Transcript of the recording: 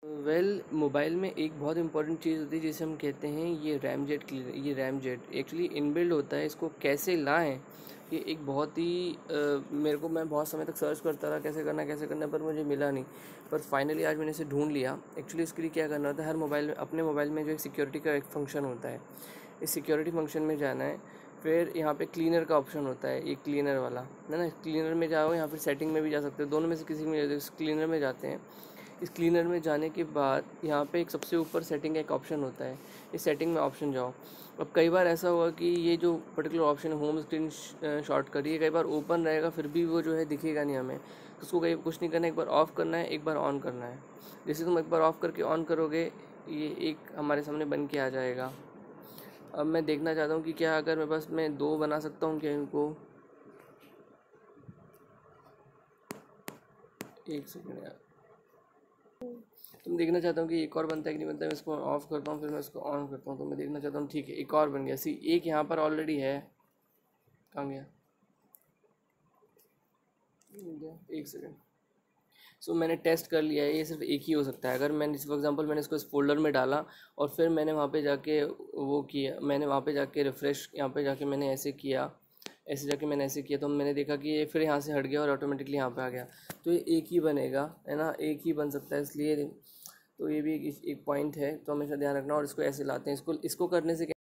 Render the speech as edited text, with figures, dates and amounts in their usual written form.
Mobile में एक बहुत इंपॉर्टेंट चीज़ होती है जिसे हम कहते हैं ये रैम जेट क्लियर। ये रैम जेट एक्चुअली इनबिल्ड होता है। इसको कैसे लाएं, ये एक बहुत ही मैं बहुत समय तक सर्च करता रहा कैसे करना पर मुझे मिला नहीं। पर फाइनली आज मैंने इसे ढूंढ लिया। एक्चुअली इसके लिए क्या करना होता है, हर मोबाइल में, अपने मोबाइल में जो एक सिक्योरिटी का एक फंक्शन होता है, इस सिक्योरिटी फंक्शन में जाना है। फिर यहाँ पे क्लीनर का ऑप्शन होता है, ये क्लीनर वाला है ना। क्लीनर में जाओ, यहाँ फिर सेटिंग में भी जा सकते हो, दोनों में से किसी में इस क्लीनर में जाते हैं। इस क्लीनर में जाने के बाद यहाँ पे एक सबसे ऊपर सेटिंग का एक ऑप्शन होता है, इस सेटिंग में ऑप्शन जाओ। अब कई बार ऐसा हुआ कि ये जो पर्टिकुलर ऑप्शन है होम स्क्रीन शॉट करिए, कई बार ओपन रहेगा फिर भी वो जो है दिखेगा नहीं हमें। तो उसको कहीं कुछ नहीं करना है, एक बार ऑफ़ करना है, एक बार ऑन करना है। जैसे तुम एक बार ऑफ़ करके ऑन करोगे, ये एक हमारे सामने बन के आ जाएगा। अब मैं देखना चाहता हूँ कि क्या अगर मेरे पास मैं दो बना सकता हूँ क्या इनको। एक सेकेंड यार, तुम देखना चाहता हूँ कि एक और बनता है कि नहीं बनता है। मैं इसको ऑफ करता हूँ, फिर मैं इसको ऑन करता हूँ, तो मैं देखना चाहता हूँ। ठीक है, एक और बन गया। सी, एक यहाँ पर ऑलरेडी है। कहाँ गया? एक सेकेंड। मैंने टेस्ट कर लिया है, ये सिर्फ एक ही हो सकता है। अगर मैंने फॉर एग्जांपल मैंने इसको इस फोल्डर में डाला और फिर मैंने वहाँ पे जाके वो किया, मैंने वहाँ पे जाके रिफ़्रेश, यहाँ पे जाके मैंने ऐसे किया, ऐसे जाके मैंने ऐसे किया, तो मैंने देखा कि ये फिर यहाँ से हट गया और ऑटोमेटिकली यहाँ पे आ गया। तो ये एक ही बनेगा, है ना, एक ही बन सकता है। इसलिए तो ये भी एक पॉइंट है, तो हमेशा ध्यान रखना। और इसको ऐसे लाते हैं, इसको करने से